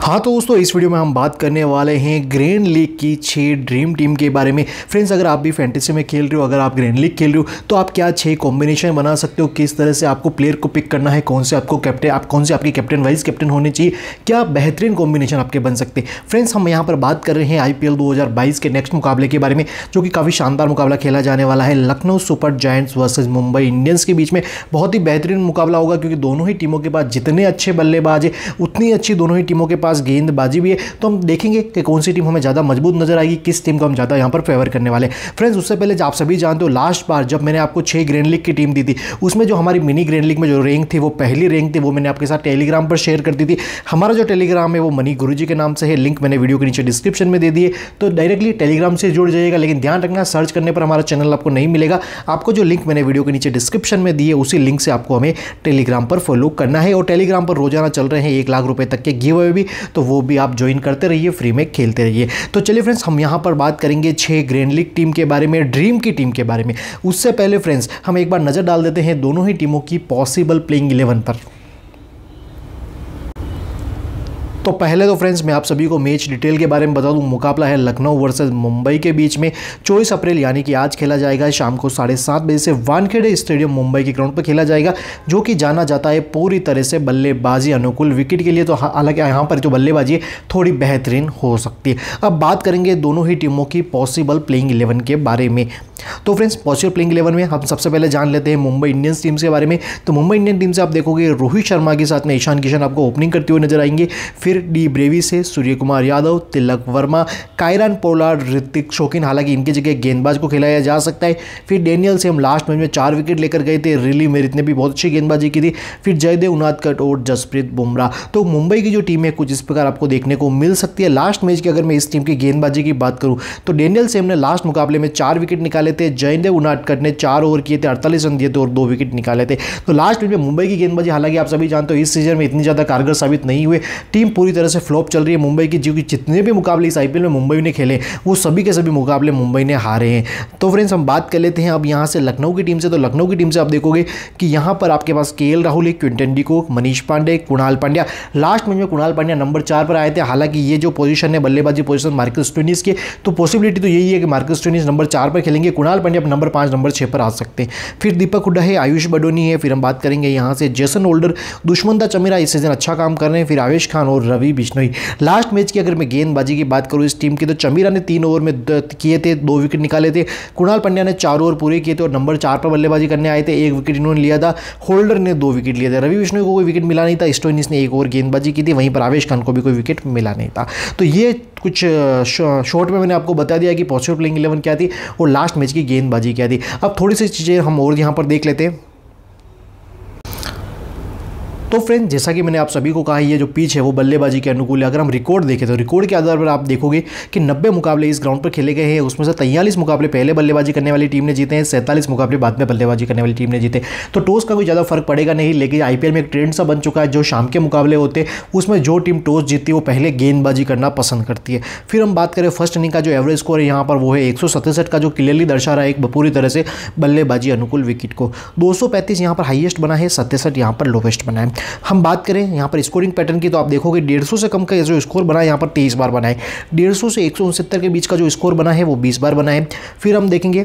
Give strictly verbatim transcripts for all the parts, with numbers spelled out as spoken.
हाँ तो दोस्तों, इस वीडियो में हम बात करने वाले हैं ग्रैंड लीग की छह ड्रीम टीम के बारे में। फ्रेंड्स, अगर आप भी फैंटेसी में खेल रहे हो, अगर आप ग्रैंड लीग खेल रहे हो, तो आप क्या छह कॉम्बिनेशन बना सकते हो, किस तरह से आपको प्लेयर को पिक करना है, कौन से आपको कैप्टन आप कौन से आपके कैप्टन वाइस कैप्टन होने चाहिए, क्या बेहतरीन कॉम्बिनेशन आपके बन सकते हैं। फ्रेंड्स, हम यहाँ पर बात कर रहे हैं आई पी एल दो हज़ार बाईस के नेक्स्ट मुकाबले के बारे में, जो कि काफ़ी शानदार मुकाबला खेला जाने वाला है। Lucknow super giants versus Mumbai Indians के बीच में बहुत ही बेहतरीन मुकाबला होगा, क्योंकि दोनों ही टीमों के पास जितने अच्छे बल्लेबाज है उतनी अच्छी दोनों ही टीमों के पास गेंदबाजी भी है। तो हम देखेंगे कि कौन सी टीम हमें ज़्यादा मजबूत नजर आएगी, किस टीम को हम ज़्यादा यहाँ पर फेवर करने वाले। फ्रेंड्स, उससे पहले आप सभी जानते हो, लास्ट बार जब मैंने आपको छह ग्रैंड लीग की टीम दी थी, उसमें जो हमारी मिनी ग्रैंड लीग में जो रैंक थी, वो पहली रैंक थी, वो मैंने आपके साथ टेलीग्राम पर शेयर कर दी थी। हमारा जो टेलीग्राम है वो मनी गुरुजी के नाम से है, लिंक मैंने वीडियो के नीचे डिस्क्रिप्शन में दे दिए, तो डायरेक्टली टेलीग्राम से जुड़ जाइएगा। लेकिन ध्यान रखना, सर्च करने पर हमारा चैनल आपको नहीं मिलेगा। आपको जो लिंक मैंने वीडियो के नीचे डिस्क्रिप्शन में दी है, उसी लिंक से आपको हमें टेलीग्राम पर फॉलो करना है। और टेलीग्राम पर रोजाना चल रहे हैं एक लाख रुपए तक के गिव अवे भी, तो वो भी आप ज्वाइन करते रहिए, फ्री में खेलते रहिए। तो चलिए फ्रेंड्स, हम यहाँ पर बात करेंगे छह ग्रैंड लीग टीम के बारे में, ड्रीम की टीम के बारे में। उससे पहले फ्रेंड्स, हम एक बार नजर डाल देते हैं दोनों ही टीमों की पॉसिबल प्लेइंग इलेवन पर। तो पहले तो फ्रेंड्स, मैं आप सभी को मैच डिटेल के बारे में बता दूं। मुकाबला है लखनऊ वर्सेस मुंबई के बीच में, चौबीस अप्रैल यानी कि आज खेला जाएगा। शाम को साढ़े सात बजे से वानखेड़े स्टेडियम मुंबई के ग्राउंड पर खेला जाएगा, जो कि जाना जाता है पूरी तरह से बल्लेबाजी अनुकूल विकेट के लिए। तो हालांकि यहाँ पर जो बल्लेबाजी है थोड़ी बेहतरीन हो सकती है। अब बात करेंगे दोनों ही टीमों की पॉसिबल प्लेइंग इलेवन के बारे में। तो फ्रेंड्स, पॉसिबल प्लेइंग इलेवन में हम सबसे पहले जान लेते हैं मुंबई इंडियंस टीम के बारे में। तो मुंबई इंडियन टीम से आप देखोगे रोहित शर्मा के साथ में ईशान किशन आपको ओपनिंग करते हुए नजर आएंगे। फिर डी ब्रेवी से सूर्य कुमार यादव, तिलक वर्मा, कायरन पोलार्ड, ऋतिक शौकीन, हालांकि इनकी जगह गेंदबाज को खिलाया जा सकता है। फिर डेनियल से हम लास्ट मैच में चार विकेट लेकर गए थे, रिली मेरिट ने भी बहुत अच्छी गेंदबाजी की थी। फिर जयदेव उनादकट और जसप्रीत बुमराह। तो मुंबई की जो टीम है कुछ इस प्रकार आपको देखने को मिल सकती है। लास्ट मैच की अगर मैं इस टीम की गेंदबाजी की बात करूं, तो डेनियल से हमने लास्ट मुकाबले में चार विकेट निकाले थे, जयदेव उनादकट ने चार ओवर किए थे, अड़तालीस रन दिए थे और दो विकेट निकाले थे। तो लास्ट मैच में मुंबई की गेंदबाजी, हालांकि आप सभी जानते हो, इस सीजन में इतनी ज़्यादा कारगर साबित नहीं हुए। टीम पूरी तरह से फ्लॉप चल रही है मुंबई की, जो कि जितने भी मुकाबले इस आईपीएल में मुंबई ने खेले, वो सभी के सभी मुकाबले मुंबई ने हारे हैं। तो फ्रेंड्स, हम बात कर लेते हैं अब यहाँ से लखनऊ की टीम से। तो लखनऊ की टीम से आप देखोगे कि यहाँ पर आपके पास K L Rahul, Quinton de Kock, Manish Pandey, Krunal Pandya. Last match में कुणाल पांड्या नंबर चार पर आए थे। हालांकि ये जो पोजीशन है, बल्लेबाजी पोजीशन मार्कस स्टोइनिस की, तो पॉसिबिलिटी तो यही है कि मार्कस स्टोइनिस नंबर चार पर खेलेंगे, कुणाल पांड्या नंबर पाँच नंबर छः पर आ सकते हैं। फिर दीपक हुड्डा है, आयुष बडोनी है। फिर हम बात करेंगे यहाँ से जेसन होल्डर, दुष्मंता चमीरा इस सीजन अच्छा काम कर रहे हैं। फिर आवेश खान और रवि बिश्नोई। लास्ट मैच की अगर मैं गेंदबाजी की बात करूं इस टीम की, तो चमीरा ने तीन ओवर में किए थे, दो विकेट निकाले थे। कुणाल पांड्या ने चार ओवर पूरे किए थे और नंबर चार पर बल्लेबाजी करने आए थे, एक विकेट इन्होंने लिया था। होल्डर ने दो विकेट लिए थे। रवि बिश्नोई को कोई विकेट मिला नहीं था, स्टोइनिस ने एक ओवर गेंदबाजी की थी, वहीं पर आवेश खान को भी कोई विकेट मिला नहीं था। तो ये कुछ शॉर्ट में मैंने आपको बता दिया कि पॉसिबल प्लेइंग इलेवन क्या थी और लास्ट मैच की गेंदबाजी क्या थी। अब थोड़ी सी चीज़ें हम और यहाँ पर देख लेते हैं। तो फ्रेंड, जैसा कि मैंने आप सभी को कहा, ये जो पिच है वो बल्लेबाजी के अनुकूल है। अगर हम रिकॉर्ड देखें तो रिकॉर्ड के आधार पर आप देखोगे कि नब्बे मुकाबले इस ग्राउंड पर खेले गए हैं, उसमें से तैंतालीस मुकाबले पहले बल्लेबाजी करने वाली टीम ने जीते हैं, सैंतालीस मुकाबले बाद में बल्लेबाजी करने वाली टीम ने जीते। तो टॉस का कोई ज़्यादा फर्क पड़ेगा नहीं, लेकिन आईपीएल में एक ट्रेंड सा बन चुका है, जो शाम के मुकाबले होते हैं उसमें जो टीम टॉस जीतती है वो पहले गेंदबाजी करना पसंद करती है। फिर हम बात करें फर्स्ट इनिंग का जो एवरेज स्कोर है यहाँ पर, वो है एक सौ सतसठ का, जो क्लियरली दर्शा रहा है एक पूरी तरह से बल्लेबाजी अनुकूल विकेट को। दो सौ पैंतीस यहाँ पर हाईएस्ट बना है, सत्तासठ यहाँ पर लोवेस्ट बना है। हम बात करें यहाँ पर स्कोरिंग पैटर्न की, तो आप देखोगे डेढ़ सौ से कम का जो स्कोर बना है यहाँ पर तेईस बार बना है। डेढ़ सौ से एक सौ उनसत्तर के बीच का जो स्कोर बना है वो बीस बार बना है। फिर हम देखेंगे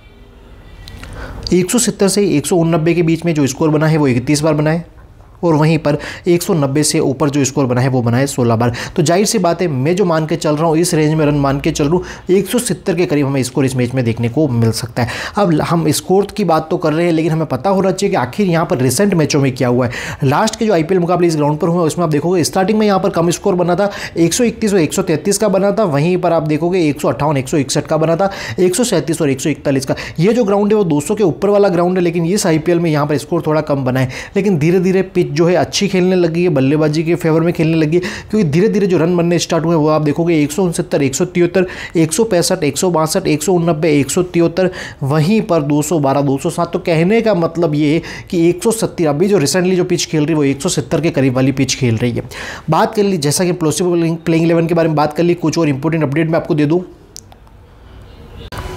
एक सौ सत्तर से एक सौ उननब्बे के बीच में जो स्कोर बना है वो इकतीस बार बना है, और वहीं पर एक सौ नब्बे से ऊपर जो स्कोर बना है वो बना है सोलह बार। तो जाहिर सी बात है, मैं जो मान के चल रहा हूँ, इस रेंज में रन मान के चल रहा हूँ, एक सौ सत्तर के करीब हमें स्कोर इस मैच में देखने को मिल सकता है। अब हम स्कोर की बात तो कर रहे हैं, लेकिन हमें पता होना चाहिए कि आखिर यहाँ पर रिसेंट मैचों में क्या हुआ है। लास्ट के जो आईपीएल मुकाबले इस ग्राउंड पर हुए, उसमें आप देखोगे स्टार्टिंग में यहाँ पर कम स्कोर बना था, एक सौ इकतीस और एक सौ तैंतीस का बना था। वहीं पर आप देखोगे एक सौ अट्ठावन एक सौ इकसठ का बना था, एक सौ सैंतीस और एक सौ इकतालीस का। ये जो ग्राउंड है वो दो सौ के ऊपर वाला ग्राउंड है, लेकिन इस आईपीएल में यहाँ पर स्कोर थोड़ा कम बना है। लेकिन धीरे धीरे पिच जो है अच्छी खेलने लगी है, बल्लेबाजी के फेवर में खेलने लगी है, क्योंकि धीरे धीरे जो रन बनने स्टार्ट हुए वो आप देखोगे एक सौ उनसत्तर, एक सौ तिहत्तर, एक सौ पैंसठ, एक सौ बासठ, एक सौ उननब्बे, एक सौ तिहत्तर, वहीं पर दो सौ बारह, दो सौ सात। तो कहने का मतलब ये है कि एक सौ सत्तर, अभी जो रिसेंटली जो पिच खेल रही है वो एक सौ सत्तर के करीब वाली पिच खेल रही है। बात कर ली, जैसा कि पॉसिबल प्लेइंग इलेवन के बारे में बात कर ली, कुछ और इंपॉर्टेंट अपडेट मैं आपको दे दूँ।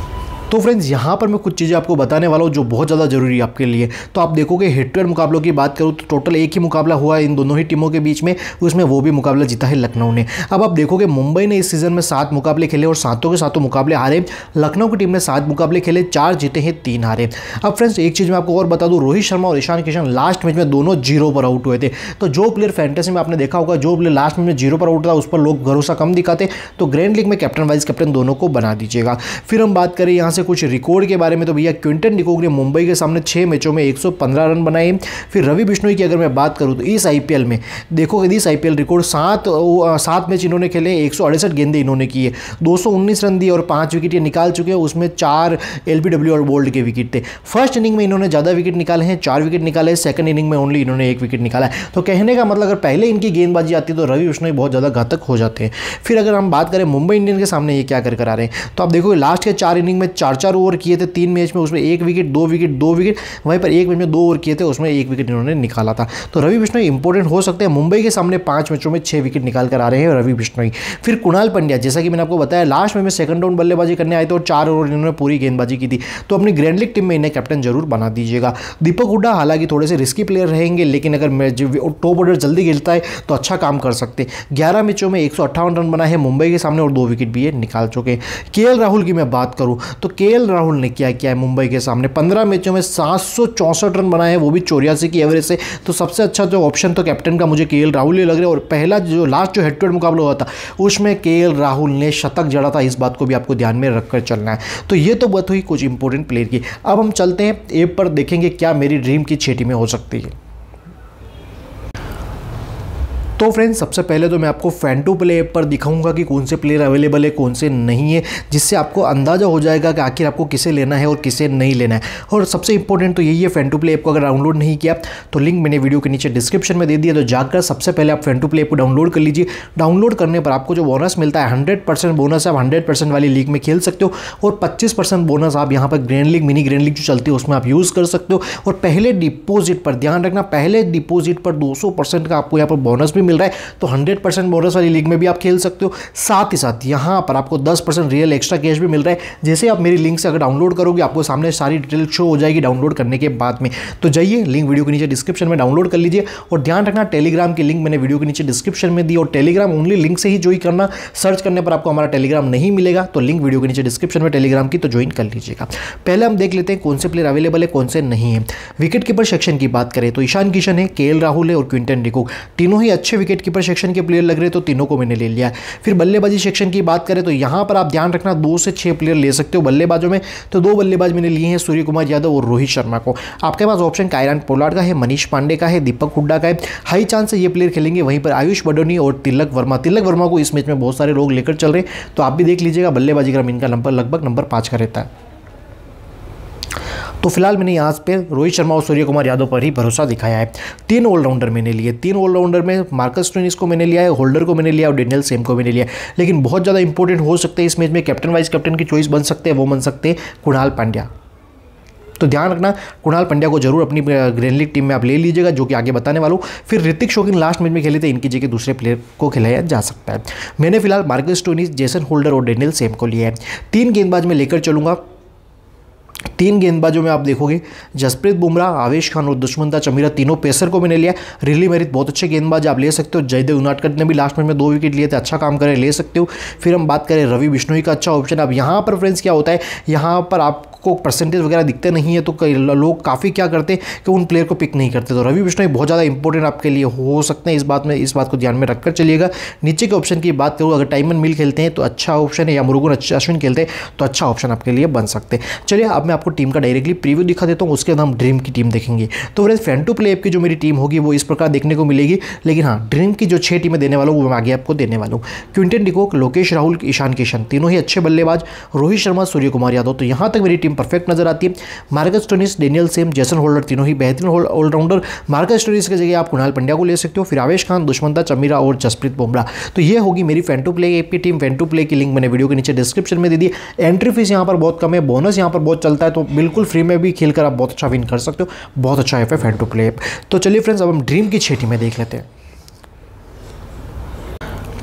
तो फ्रेंड्स यहाँ पर मैं कुछ चीज़ें आपको बताने वाला हूँ जो बहुत ज़्यादा जरूरी है आपके लिए। तो आप देखोगे हेड टू हेड मुकाबलों की बात करूँ तो टोटल एक ही मुकाबला हुआ है इन दोनों ही टीमों के बीच में, उसमें वो भी मुकाबला जीता है लखनऊ ने। अब आप देखोगे मुंबई ने इस सीजन में सात मुकाबले खेले और सातों के सातों मुकाबले हारे। लखनऊ की टीम ने सात मुकाबले खेले, चार जीते हैं, तीन हारे। अब फ्रेंड्स एक चीज़ मैं आपको और बता दूँ, रोहित शर्मा और ईशान किशन लास्ट मैच में दोनों जीरो पर आउट हुए थे। तो जो प्लेयर फैंटेसी में आपने देखा होगा, जो प्लेयर लास्ट मैच में जीरो पर आउट था उस पर लोग भरोसा कम दिखाते, तो ग्रैंड लीग में कैप्टन वाइस कैप्टन दोनों को बना दीजिएगा। फिर हम बात करें यहाँ से कुछ रिकॉर्ड के बारे में, तो भैया क्विंटन डिकॉक ने मुंबई के सामने छह मैचों में एक सौ पंद्रह रन बनाए। फिर रवि बिश्नोई की अगर मैं बात करूँ तो इस आईपीएल में देखोगे इस आईपीएल रिकॉर्ड सात सात मैच इन्होंने खेले, एक सौ अड़सठ गेंदे इन्होंने किए, दो सौ उन्नीस रन दिए और पांच विकेट ये निकाल चुके हैं। उसमें चार एलबीडब्ल्यू और बोल्ड के विकेट थे। फर्स्ट इनिंग में इन्होंने ज़्यादा विकेट निकाले हैं, चार विकेट निकाले। सेकंड इनिंग में ओनली इन्होंने एक विकेट निकाला है। तो कहने का मतलब अगर पहले इनकी गेंदबाजी आती तो रवि बिश्नोई बहुत ज़्यादा घातक हो जाते हैं। फिर अगर हम बात करें मुंबई इंडियंस के सामने ये क्या कर कर आ रहे हैं, तो आप देखोगे लास्ट के चार इनिंग में चार चार ओवर किए थे तीन मैच में, उसमें एक विकेट दो विकेट दो विकेट, वहीं पर एक मैच में दो ओवर किए थे उसमें एक विकेट इन्होंने निकाला था। तो रवि बिश्नोई इंपॉर्टेंट हो सकते हैं। मुंबई के सामने पांच मैचों में छह विकेट निकाल कर आ रहे हैं रवि बिश्नोई। फिर कुणाल पंड्या, जैसा कि मैंने आपको बताया लास्ट में सेकंड राउंड बल्लेबाजी करने आए थे और चार ओवर इन्होंने पूरी गेंदबाजी की थी। तो अपनी ग्रैंड लीग टीम में इन्हें कैप्टन जरूर बना दीजिएगा। दीपक हुड्डा हालांकि थोड़े से रिस्की प्लेयर रहेंगे, लेकिन अगर टॉप ऑर्डर जल्दी खेलता है तो अच्छा काम कर सकते। ग्यारह मैचों में एक सौ अट्ठावन रन बनाए हैं मुंबई के सामने और दो विकेट भी ये निकाल चुके। केएल राहुल की मैं बात करूं तो केएल राहुल ने क्या किया है मुंबई के सामने, पंद्रह मैचों में सात सौ चौसठ रन बनाए हैं, वो भी चौरासी की एवरेज से। तो सबसे अच्छा जो ऑप्शन तो कैप्टन का मुझे केएल राहुल ही लग रहा है। और पहला जो लास्ट जो हेड टू हेड मुकाबला हुआ था उसमें केएल राहुल ने शतक जड़ा था, इस बात को भी आपको ध्यान में रखकर चलना है। तो ये तो बात हुई कुछ इंपॉर्टेंट प्लेयर की। अब हम चलते हैं ऐप पर, देखेंगे क्या मेरी ड्रीम की छह टीमें हो सकती है। तो फ्रेंड्स सबसे पहले तो मैं आपको फैंटू प्ले ऐप पर दिखाऊंगा कि कौन से प्लेयर अवेलेबल है कौन से नहीं है, जिससे आपको अंदाज़ा हो जाएगा कि आखिर आपको किसे लेना है और किसे नहीं लेना है। और सबसे इंपॉर्टेंट तो यही है, फैंटू प्ले ऐप को अगर डाउनलोड नहीं किया तो लिंक मैंने वीडियो के नीचे डिस्क्रिप्शन में दे दिया, तो जाकर सबसे पहले आप फैंटू प्ले ऐप को डाउनलोड कर लीजिए। डाउनलोड करने पर आपको जो बोनस मिलता है हंड्रेड परसेंट बोनस, आप हंड्रेड परसेंट वाली लीग में खेल सकते हो और पच्चीस परसेंट बोनस आप यहाँ पर grand league mini grand league जो चलती है उसमें आप यूज़ कर सकते हो। और पहले डिपोजिट पर ध्यान रखना, पहले डिपोजिट पर दो सौ परसेंट का आपको यहाँ पर बोनस भी मिल रहा है, तो हंड्रेड परसेंट बोनस वाली लीग में भी आप खेल सकते हो। साथ ही साथ यहाँ पर आपको दस परसेंट रियल एक्स्ट्रा कैश भी मिल रहा है। जैसे आप मेरी लिंक से अगर डाउनलोड करोगे आपको सामने सारी डिटेल शो हो जाएगी डाउनलोड करने के बाद में। तो जाइए लिंक वीडियो के नीचे डिस्क्रिप्शन में डाउनलोड कर लीजिए। और ध्यान रखना टेलीग्राम की लिंक मैंने वीडियो के नीचे डिस्क्रिप्शन में दी, और टेलीग्राम ओनली लिंक से ही ज्वाइन करना, सर्च करने पर आपको हमारा टेलीग्राम नहीं मिलेगा। तो लिंक वीडियो के नीचे डिस्क्रिप्शन में टेलीग्राम की, तो ज्वाइन कर लीजिएगा। पहले हम देख लेते हैं कौन से प्लेयर अवेलेबल है कौन से नहीं है। विकेट कीपर सेक्शन की बात करें तो ईशान किशन है, केएल राहुल है और क्विंटन डिकॉक, तीनों ही अच्छे विकेट कीपर सेक्शन के प्लेयर लग रहे, तो तीनों को मैंने ले लिया। फिर बल्लेबाजी सेक्शन की बात करें तो यहां पर आप ध्यान रखना दो से छह प्लेयर ले सकते हो बल्लेबाजों में, तो दो बल्लेबाज मैंने लिए हैं, सूर्य कुमार यादव और रोहित शर्मा को। आपके पास ऑप्शन कायरन पोलार्ड का है, मनीष पांडे का है, दीपक हुड्डा का है, हाई चांस है ये प्लेयर खेलेंगे। वहीं पर आयुष बडोनी और तिलक वर्मा, तिलक वर्मा को इस मैच में बहुत सारे लोग लेकर चल रहे हैं, तो आप भी देख लीजिएगा। बल्लेबाजी क्रम इनका नंबर लगभग नंबर पाँच का रहता है। तो फिलहाल मैंने यहाँ पे रोहित शर्मा और सूर्य कुमार यादव पर ही भरोसा दिखाया है। तीन ऑलराउंडर मैंने लिए, तीन ऑलराउंडर में मार्कस स्टोइनिस को मैंने लिया है, होल्डर को मैंने लिया और डेनियल सेम को मैंने लिया। लेकिन बहुत ज़्यादा इंपॉर्टेंट हो सकते हैं इस मैच में, कैप्टन वाइस कैप्टन की चॉइस बन सकते हैं, वो बन सकते हैं कुणाल पांड्या। तो ध्यान रखना कुणाल पंड्या को जरूर अपनी ग्रैंड लीग टीम में आप ले लीजिएगा, जो कि आगे बताने वाला हूँ। फिर ऋतिक शोकिन लास्ट मैच में खेले थे, इनकी जगह दूसरे प्लेयर को खिलाया जा सकता है। मैंने फिलहाल मार्कस स्टोइनिस, जेसन होल्डर और डेनियल सेम को लिया है। तीन गेंदबाज में लेकर चलूंगा। तीन गेंदबाजों में आप देखोगे जसप्रीत बुमराह, आवेश खान और दुष्मंता चमीरा, तीनों पेसर को मैंने लिया। रिली मेरिट बहुत अच्छे गेंदबाज आप ले सकते हो। जयदेव उनादकट ने भी लास्ट मैच में दो विकेट लिए थे, अच्छा काम करे, ले सकते हो। फिर हम बात करें रवि बिश्नोई का, अच्छा ऑप्शन। अब यहाँ पर फ्रेंड्स क्या होता है, यहाँ पर आप को परसेंटेज वगैरह दिखते नहीं है, तो कई लोग काफ़ी क्या करते हैं कि उन प्लेयर को पिक नहीं करते। तो रवि बिश्नोई बहुत ज़्यादा इंपॉर्टेंट आपके लिए हो सकते हैं, इस बात में इस बात को ध्यान में रखकर चलिएगा। नीचे के ऑप्शन की बात करूँ, अगर टाइमन मिल खेलते हैं तो अच्छा ऑप्शन है, या मुरुगन अश्विन खेलते हैं तो अच्छा ऑप्शन आपके लिए बन सकते हैं। चलिए अब मैं आपको टीम का डायरेक्टली प्रीव्यू दिखा देता हूँ, उसके बाद हम ड्रीम की टीम देखेंगे। तो फ्रेंड्स फैंटू प्ले ऐप की जो मेरी टीम होगी वो इस प्रकार देखने को मिलेगी, लेकिन हाँ ड्रीम की जो छह टीमें देने वाला हूँ वो मैं आगे आपको देने वाला हूँ। क्विंटन डिकॉक, लोकेश राहुल, ईशान किशन, तीनों ही अच्छे बल्लेबाज, रोहित शर्मा, सूर्य कुमार यादव। तो यहाँ तक मेरी टीम परफेक्ट नजर आती है। Marcus Stoinis, Daniel Sams, Jason Holder, तीनों ही बेहतरीन ऑलराउंडर। मार्कस स्टोइनिस की जगह आप कुणाल पंड्या को ले सकते हो। फिर आवेश खान, दुष्मंता चमीरा और जसप्रीत बुमराह। तो ये होगी मेरी फैंटू प्ले ऐप की टीम। फैंटू प्ले की लिंक मैंने वीडियो के नीचे डिस्क्रिप्शन में दे दी। एंट्री फीस यहाँ पर बहुत कम है, बोनस यहाँ पर बहुत चलता है, तो बिल्कुल फ्री में भी खेलकर आप बहुत अच्छा विन कर सकते हो। बहुत अच्छा ऐप है फैंटू प्ले ऐप। तो चलिए फ्रेंड्स अब हम ड्रीम की छह टीमें देख लेते हैं।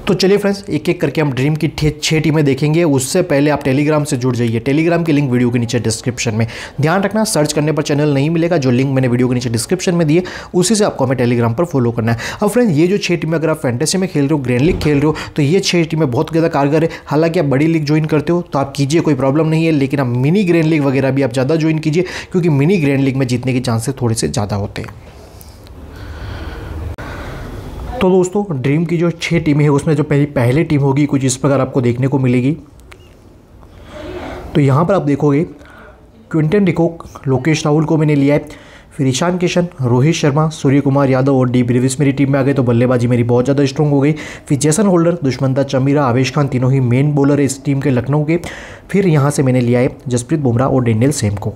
तो चलिए फ्रेंड्स, एक एक करके हम ड्रीम की छः टीमें देखेंगे। उससे पहले आप टेलीग्राम से जुड़ जाइए। टेलीग्राम की लिंक वीडियो के नीचे डिस्क्रिप्शन में। ध्यान रखना, सर्च करने पर चैनल नहीं मिलेगा। जो लिंक मैंने वीडियो के नीचे डिस्क्रिप्शन में दिए उसी से आपको हमें टेलीग्राम पर फॉलो करना है। अब फ्रेंड्स, ये जो छः टीमें, अगर आप फैंटेसी में खेल रहे हो, ग्रैंड लीग खेल रहे हो, तो ये छः टीमें बहुत ज़्यादा कारगर है। हालांकि आप बड़ी लीग ज्वाइन करते हो तो आप कीजिए, कोई प्रॉब्लम नहीं है, लेकिन आप मिनी ग्रैंड लीग वगैरह भी आप ज़्यादा ज्वाइन कीजिए, क्योंकि मिनी ग्रैंड लीग में जीतने के चांसेस थोड़े से ज़्यादा होते हैं। तो दोस्तों, ड्रीम की जो छः टीमें हैं उसमें जो पहली पहली टीम होगी कुछ इस प्रकार आपको देखने को मिलेगी। तो यहाँ पर आप देखोगे क्विंटन डिकॉक, लोकेश राहुल को मैंने लिया है, फिर ईशान किशन, रोहित शर्मा, सूर्य कुमार यादव और डी ब्रेविस मेरी टीम में आ गए। तो बल्लेबाजी मेरी बहुत ज़्यादा स्ट्रॉन्ग हो गई। फिर जेसन होल्डर, दुष्मंता चमीरा, आवेश खान, तीनों ही मेन बॉलर है इस टीम के लखनऊ के। फिर यहाँ से मैंने लिया है जसप्रीत बुमराह और डेनियल सेम को।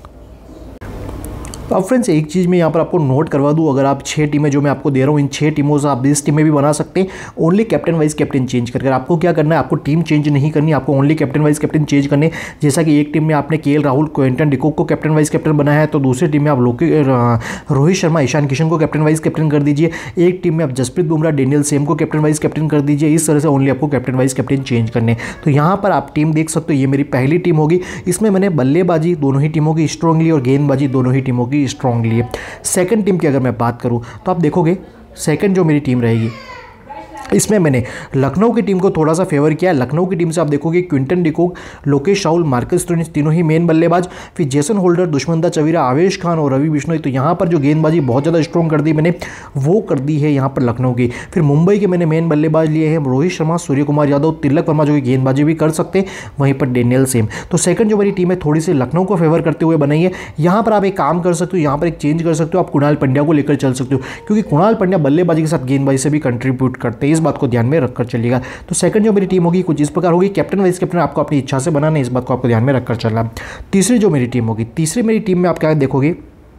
अब फ्रेंड्स, एक चीज़ मैं यहाँ पर आपको नोट करवा दूँ, अगर आप छः टीमें जो मैं आपको दे रहा हूँ, इन छः टीमों से आप बीस टीमें भी बना सकते हैं, only captain vice captain change करके। आपको क्या करना है, आपको टीम चेंज नहीं करनी, आपको only captain vice captain change करने। जैसा कि एक टीम में आपने केएल राहुल, क्विंटन डिकॉक को कैप्टन वाइज कैप्टन बनाया है, तो दूसरी टीम में आप लोके रोहित शर्मा, ईशान किशन को कैप्टन वाइज कैप्टन कर दीजिए। एक टीम में आप जसप्रीत बुमराह, डेनियल सेम को कैप्टन वाइज कैप्टन कर दीजिए। इस तरह से ओनली आपको कैप्टन वाइज कैप्टन चेंज करने। तो यहाँ पर आप टीम देख सकते हो, ये मेरी पहली टीम होगी। इसमें मैंने बल्लेबाजी दोनों ही टीमों की स्ट्रांगली और गेंदबाजी दोनों ही टीमों की स्ट्रांगली है। सेकंड टीम की अगर मैं बात करूं तो आप देखोगे सेकंड जो मेरी टीम रहेगी, इसमें मैंने लखनऊ की टीम को थोड़ा सा फेवर किया है। लखनऊ की टीम से आप देखोगे Quinton de Kock, Lokesh Rahul, Marcus Stoinis, तीनों ही मेन बल्लेबाज। फिर जेसन होल्डर, दुष्मंता चमीरा, आवेश खान और रवि बिश्नोई। तो यहाँ पर जो गेंदबाजी बहुत ज़्यादा स्ट्रॉन्ग कर दी मैंने, वो कर दी है यहाँ पर लखनऊ की। फिर मुंबई के मैंने मेन बल्लेबाज लिए हैं रोहित शर्मा, सूर्य कुमार यादव, तिलक वर्मा जो कि गेंदबाजी भी कर सकते हैं, वहीं पर डेनियल सेम। तो सेकंड जो मेरी टीम है थोड़ी सी लखनऊ को फेवर करते हुए बनाई है। यहाँ पर आप एक काम कर सकते हो, यहाँ पर एक चेंज कर सकते हो, आप कुणाल पंड्या को लेकर चल सकते हो, क्योंकि कुणाल पंड्या बल्लेबाजी के साथ गेंदबाजी से भी कंट्रीब्यूट करते हैं। इस बात को ध्यान में रखकर चलिएगा। तो सेकंड जो मेरी टीम होगी कुछ इस प्रकार होगी। कैप्टन वाइस कैप्टन आपको अपनी इच्छा से बनाना है, इस बात को आपको ध्यान में रखकर चलना। तीसरी जो मेरी टीम होगी, तीसरी मेरी टीम में आप क्या देखोगे,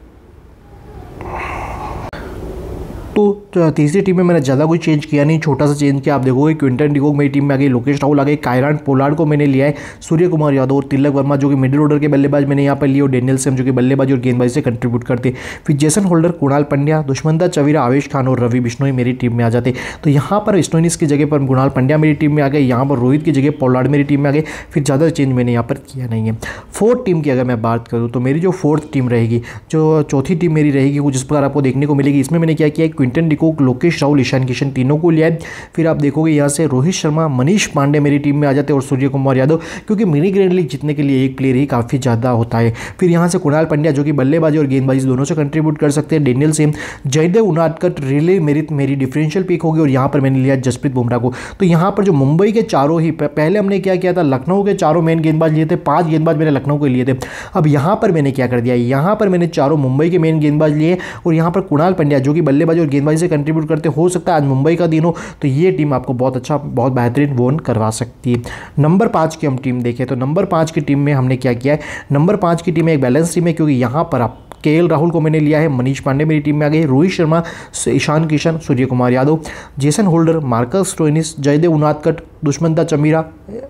तो तीसरी टीम में मैंने ज़्यादा कुछ चेंज किया नहीं, छोटा सा चेंज किया। आप देखोगे क्विंटन डिकॉक मेरी टीम में आ गई, लोकेश राहुल आ गए, कायरान पोलार्ड को मैंने लिया है, सूर्य कुमार यादव और तिलक वर्मा जो कि मिडिल ऑर्डर के बल्लेबाज मैंने यहाँ पर लिए, और डेनियल सेम जो कि बल्लेबाजी और गेंदबाजी से कंट्रीब्यूट करते। फिर जेसन होल्डर, कुणाल पंड्या, दुष्मंता चमीरा, आवेश खान और रवि बिश्नोई मेरी टीम में आ जाते। तो यहाँ पर स्टोइनिस की जगह पर कुणाल पंड्या मेरी टीम में आ गए, यहाँ पर रोहित की जगह पोलार्ड मेरी टीम में आ गए। फिर ज़्यादा चेंज मैंने यहाँ पर किया नहीं है। फोर्थ टीम की अगर मैं बात करूँ तो मेरी जो फोर्थ टीम रहेगी, जो चौथी टीम मेरी रहेगी कुछ इस प्रकार आपको देखने को मिलेगी। इसमें मैंने क्या किया है, क्विंटन डिकॉक, लोकेश राहुल, ईशान किशन तीनों को लिया है। फिर आप देखोगे यहाँ से रोहित शर्मा, मनीष पांडे मेरी टीम में आ जाते हैं, और सूर्य कुमार यादव, क्योंकि मिनी ग्रैंड लीग जीतने के लिए एक प्लेयर ही काफ़ी ज़्यादा होता है। फिर यहाँ से कुणाल पंड्या जो कि बल्लेबाजी और गेंदबाजी दोनों से कंट्रीब्यूट कर सकते हैं, Daniel Sams, Jaydev Unadkat, Riley Meredith differential pick होगी, और यहाँ पर मैंने लिया जसप्रीत बुमराह को। तो यहाँ पर जो मुंबई के चारों ही, पहले हमने क्या किया था, लखनऊ के चारों मेन गेंदबाज लिए थे, पाँच गेंदबाज मैंने लखनऊ के लिए थे। अब यहाँ पर मैंने क्या कर दिया, यहाँ पर मैंने चारों मुंबई के मेन गेंदबाज लिए, और यहाँ पर कुणाल पंड्या जो कि बल्लेबाजी और गेंदबाजी से कंट्रीब्यूट करते। हो सकता है आज मुंबई का दिन हो, तो ये टीम आपको बहुत अच्छा, बहुत बेहतरीन वोन करवा सकती है। नंबर पाँच की हम टीम देखें तो नंबर पाँच की टीम में हमने क्या किया है, नंबर पाँच की टीम एक बैलेंस टीम है, क्योंकि यहाँ पर आप केएल राहुल को मैंने लिया है, मनीष पांडे मेरी टीम में आ गए, Rohit Sharma, Ishan Kishan, Surya Kumar Yadav, Jason Holder, Marcus Stoinis, Jaydev Unadkat, Dushmantha Chameera,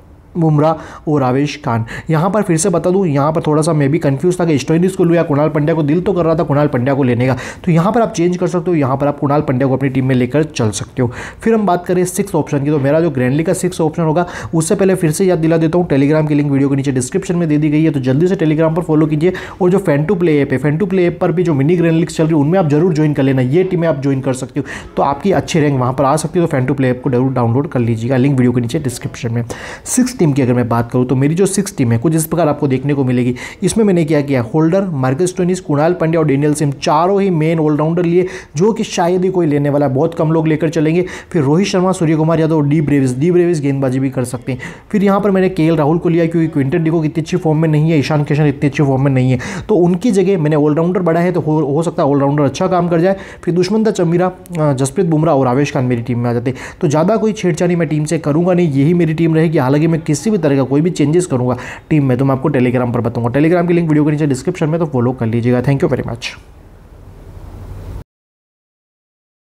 Bumrah और आवेश खान। यहाँ पर फिर से बता दूँ, यहाँ पर थोड़ा सा मैं भी कंफ्यूज था कि स्टोइनिस को लिया कुणाल पंड्या को, दिल तो कर रहा था कुणाल पंड्या को लेने का। तो यहाँ पर आप चेंज कर सकते हो, यहाँ पर आप कुणाल पंड्या को अपनी टीम में लेकर चल सकते हो। फिर हम बात करें सिक्स ऑप्शन की, तो मेरा जो ग्रैंड लीग का सिक्स ऑप्शन होगा, उससे पहले फिर से याद दिला देता हूँ, टेलीग्राम की लिंक वीडियो के नीचे डिस्क्रिप्शन में दे दी गई है, तो जल्दी से टेलीग्राम पर फॉलो कीजिए। और जो फैन टू प्ले ऐप है, फैन टू प्ले ऐप पर भी जो मिनी ग्रैंड लीग चल रही है, उनमें आप जरूर ज्वाइन कर लेना। ये टीमें आप ज्वाइन कर सकते हो, तो आपकी अच्छी रैंक वहाँ पर आ सकती है। तो फैन टू प्ले ऐप को जरूर डाउनलोड कर लीजिएगा, लिंक वीडियो के नीचे डिस्क्रिप्शन में। सिक्स टीम की अगर मैं बात करूँ तो मेरी जो सिक्स टीम है कुछ इस प्रकार आपको देखने को मिलेगी। इसमें मैंने क्या किया, Holder, Marcus Stoinis, Krunal Pandya और डेनियल सेम चारों ही मेन ऑलराउंडर लिए, जो कि शायद ही कोई लेने वाला है, बहुत कम लोग लेकर चलेंगे। फिर रोहित शर्मा, सूर्य कुमार यादव और डी ब्रेविस, डी ब्रेविस गेंदबाजी भी कर सकते हैं। फिर यहाँ पर मैंने केएल राहुल को लिया, क्योंकि क्विंटन डिकॉक इतनी अच्छी फॉर्म में नहीं है, ईशान किशन इतनी अच्छी फॉर्म में नहीं है, तो उनकी जगह मैंने ऑलराउंडर बढ़ा है, तो हो, हो सकता है ऑलराउंडर अच्छा काम कर जाए। फिर दुष्मंता चमीरा, जसप्रीत बुमराह और आवेश खान मेरी टीम में आ जाते। तो ज़्यादा कोई छेड़छाड़ी मैं टीम से करूँगा नहीं, यही मेरी टीम रहेगी। हालांकि मैं किसी भी तरह का कोई भी चेंजेस करूँगा टीम में तो मैं आपको टेलीग्राम पर बताऊंगा। टेलीग्राम की लिंक वीडियो के नीचे डिस्क्रिप्शन में, तो फॉलो कर लीजिएगा। Thank you very much.